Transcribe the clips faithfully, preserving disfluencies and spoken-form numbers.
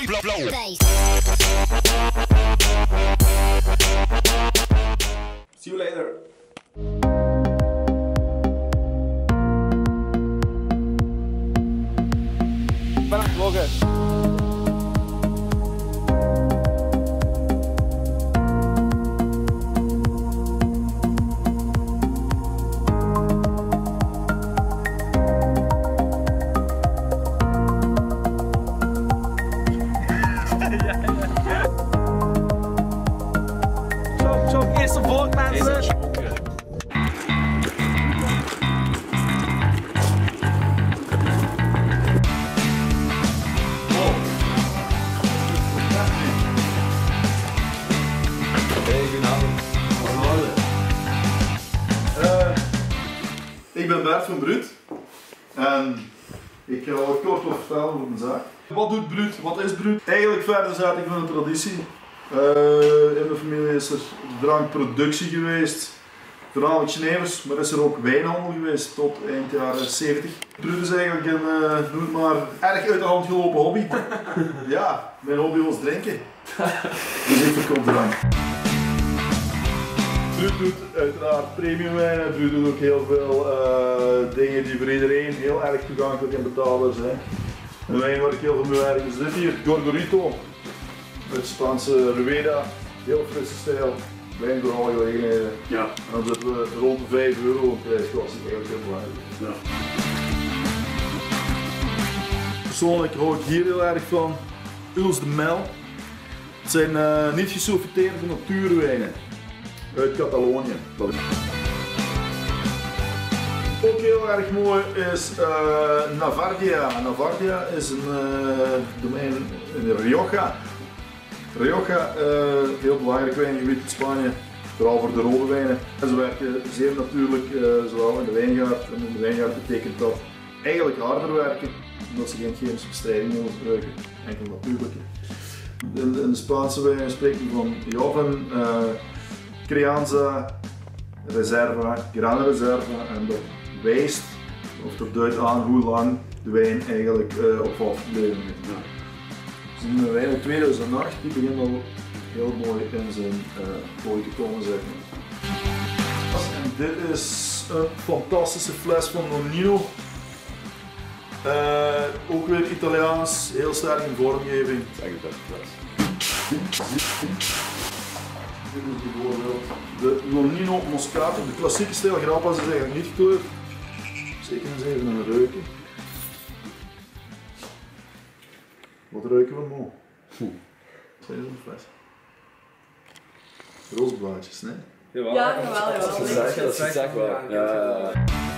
See you later. Ik ben aan het vloggen. Zo, zo, eerste vlog mensen. Ik ben Bert van Bruut en ik ga wat kort wat vertellen over mijn zaak. Wat doet Bruut? Wat is Bruut? Eigenlijk verder zet ik van de traditie. Uh, in mijn familie is er drankproductie geweest, voornamelijk Genevers, maar is er ook wijnhandel geweest tot eind jaren zeventig. Bruut is eigenlijk een, uh, noem het maar, erg uit de hand gelopen hobby. Ja, mijn hobby was drinken. Dus ik verkoop drank. Bruut doet uiteraard premium wijnen, Bruut doet ook heel veel uh, dingen die voor iedereen heel erg toegankelijk en betaalbaar zijn. Een wijn waar ik heel veel mee werk is dit hier, Gorgorito, uit Spaanse Rueda, heel frisse stijl, wijn voor alle gelegenheden. Ja. En dan zitten we rond de vijf euro op prijsklasse, eigenlijk heel belangrijk. Ja. Persoonlijk hou ik hier heel erg van Huls de Mel. Het zijn uh, niet gesulfiteerde natuurwijnen uit Catalonië. Ook heel erg mooi is uh, Navardia. Navardia is een uh, domein in Rioja. Rioja, uh, heel belangrijk wijngebied in Spanje, vooral voor de rode wijnen. En ze werken zeer natuurlijk, uh, zowel in de wijngaard. En in de wijngaard betekent dat eigenlijk harder werken, omdat ze geen chemische bestrijding mogen gebruiken, enkel natuurlijke. In, in de Spaanse wijnen spreken we van Joven, uh, Crianza, Reserva, Gran Reserva, en dat wijst, of dat duidt aan hoe lang de wijn eigenlijk uh, op vat gebleven is. Ja. We zien een wijn uit tweeduizend acht, die begint al heel mooi in zijn plooi uh, te komen, zeg maar. En dit is een fantastische fles van Nonino. Uh, ook weer Italiaans, heel sterk in vormgeving. Zeg het best fles. Dit is bijvoorbeeld de Nonino Moscato. De klassieke stijl grappas is eigenlijk niet gekleurd. Zeker eens even een ruiken. Wat ruiken we mooi? Zijn zo'n fles? Roosblaadjes, nee? Jawel, ja, jawel, jawel. Dat is exact, dat is exact wel. Ja.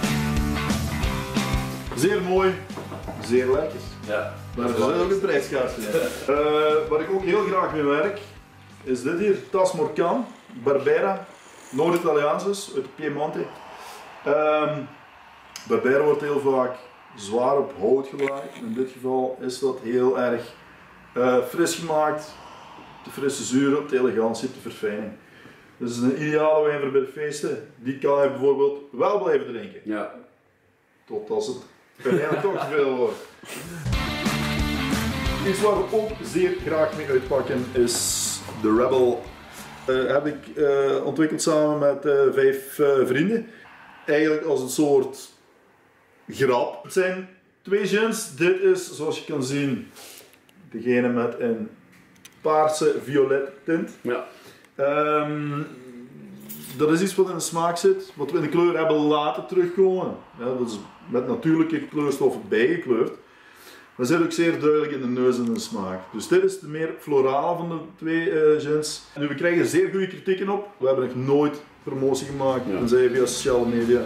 Zeer mooi, zeer lekker. Ja. Maar er is ook een prijskaartje. uh, Waar ik ook heel graag mee werk, is dit hier, Tas Morcan, Barbera, Noord-Italiaans dus, uit Piemonte. Um, Barbera wordt heel vaak zwaar op hout gelagerd. In dit geval is dat heel erg uh, fris gemaakt, te frisse zuren, op de elegantie, te verfijning. Dus het is een ideale wijn voor bij de feesten. Die kan je bijvoorbeeld wel blijven drinken. Ja. Tot als het uiteindelijk toch te veel wordt. Iets waar we ook zeer graag mee uitpakken is de Rebel. Uh, heb ik uh, ontwikkeld samen met uh, vijf uh, vrienden. Eigenlijk als een soort grap. Het zijn twee gins. Dit is, zoals je kan zien, degene met een paarse violet tint. Ja. Um, dat is iets wat in de smaak zit, wat we in de kleur hebben laten terugkomen. Ja, dat is met natuurlijke kleurstoffen bijgekleurd. Dat zit ook zeer duidelijk in de neus en de smaak. Dus dit is de meer florale van de twee uh, gins. Nu, we krijgen zeer goede kritieken op. We hebben nog nooit promotie gemaakt, ja. Tenzij via sociale media.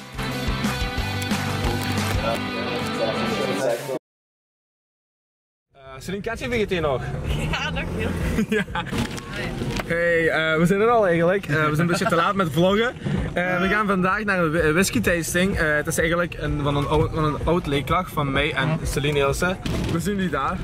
Uh, Celine, kent je V G T nog? Ja, nog heel. Ja. Hey, uh, we zijn er al eigenlijk. Uh, we zijn een beetje te laat met vloggen. Uh, we gaan vandaag naar een whisky tasting. Uh, het is eigenlijk een, van, een oud, van een oud leerkracht van mij en Celine Nielsen. We zien die daar.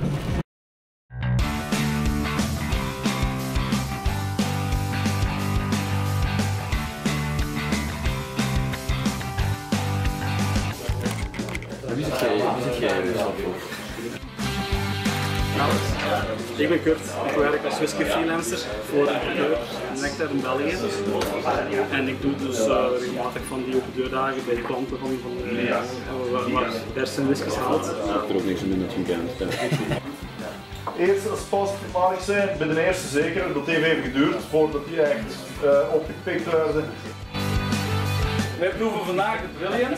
Wie zit jij? Wie zit jij? Ik ben Kurt, ik werk als whisky freelancer voor importeur Nectar in België. En ik doe dus uh, regelmatig van die open deurdagen bij de klanten van, van uh, uh, waar best en whiskies haalt. Ik heb er ook niks aan doen dat je kent. Eerst als positief mag ik zijn, bij de eerste zeker, dat heeft even geduurd voordat die echt uh, opgepikt werden. Wij proeven vandaag de Brilliant.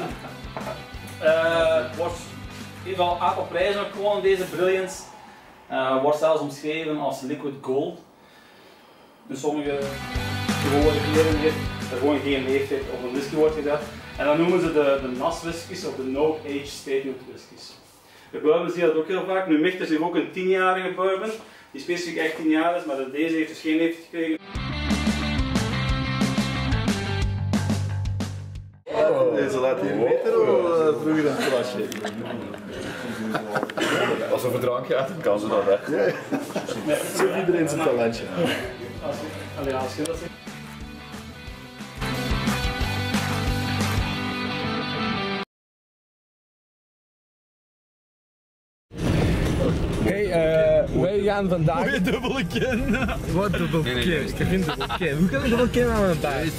Uh, wordt even al een aantal prijzen ook gewonnen, deze Brilliant. Uh, wordt zelfs omschreven als liquid gold. Dus sommige gewone regering heeft er gewoon geen leeftijd op een whisky wordt gezet. En dan noemen ze de, de N A S whiskies of de No Age Statement whiskies. De bourbon zie je dat ook heel vaak. Nu Michters heeft ook een tienjarige bourbon, die specifiek echt tien jaar is, maar deze heeft dus geen leeftijd gekregen. Deze laat hier beter of vroeger een plasje? Als het over drank gaat, dan kan ze dat echt. Ja, zo heeft iedereen zijn talentje. Allee, als je dat zegt. Hey, uh, wij gaan vandaag... Wat dubbele kin? Wat dubbele kin? Nee, nee, ik vind dubbele kin. Hoe kan ik dubbele kin aan mijn baard?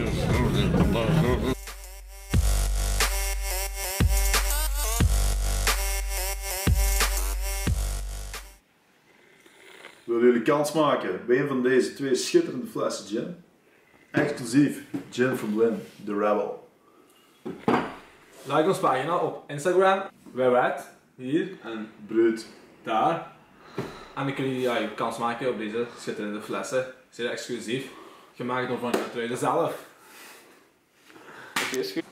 Willen jullie kans maken bij een van deze twee schitterende flessen gin? Exclusief Gin from Lynn, The Rebel. Like ons pagina op Instagram, Wewet, hier en Bruut. daar. En dan kun je ja, je kans maken op deze schitterende flessen. Zeer exclusief. Gemaakt door Van Truiden zelf. Oké, is goed.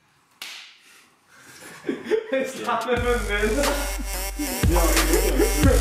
Hij staat met mijn neus. Ja,